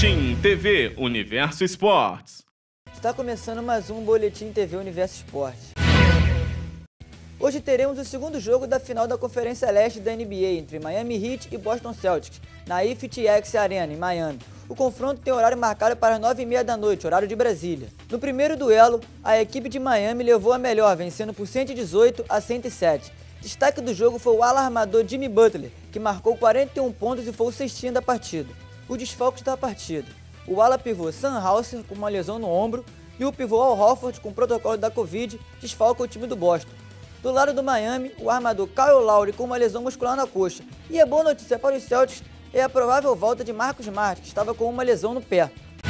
Boletim TV Universo Esportes. Está começando mais um Boletim TV Universo Esportes. Hoje teremos o segundo jogo da final da Conferência Leste da NBA entre Miami Heat e Boston Celtics, na FTX Arena, em Miami. O confronto tem horário marcado para as 9h30 da noite, horário de Brasília. No primeiro duelo, a equipe de Miami levou a melhor, vencendo por 118-107. Destaque do jogo foi o alarmador Jimmy Butler, que marcou 41 pontos e foi o cestinha da partida. Os desfalques da partida: o ala pivô Sam Hauser com uma lesão no ombro e o pivô Al Horford com protocolo da Covid desfalca o time do Boston. Do lado do Miami, o armador Kyle Lowry com uma lesão muscular na coxa. E a boa notícia para os Celtics é a provável volta de Marcus Smart, que estava com uma lesão no pé.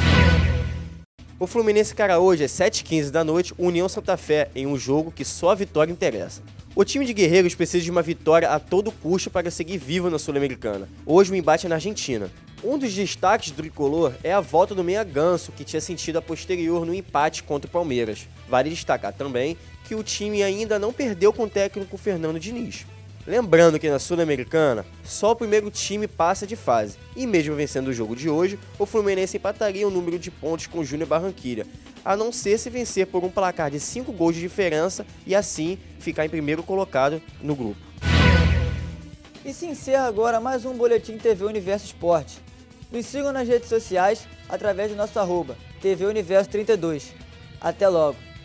O Fluminense encara hoje às 7h15 da noite o União Santa Fé em um jogo que só a vitória interessa. O time de guerreiros precisa de uma vitória a todo custo para seguir vivo na Sul-Americana. Hoje o embate é na Argentina. Um dos destaques do tricolor é a volta do meia Ganso, que tinha sentido a posterior no empate contra o Palmeiras. Vale destacar também que o time ainda não perdeu com o técnico Fernando Diniz. Lembrando que na Sul-Americana, só o primeiro time passa de fase, e mesmo vencendo o jogo de hoje, o Fluminense empataria o número de pontos com o Júnior Barranquilla, a não ser se vencer por um placar de 5 gols de diferença e assim ficar em primeiro colocado no grupo. E se encerra agora mais um Boletim TV Universo Esporte. Nos sigam nas redes sociais através do nosso @, TV Universo 32. Até logo!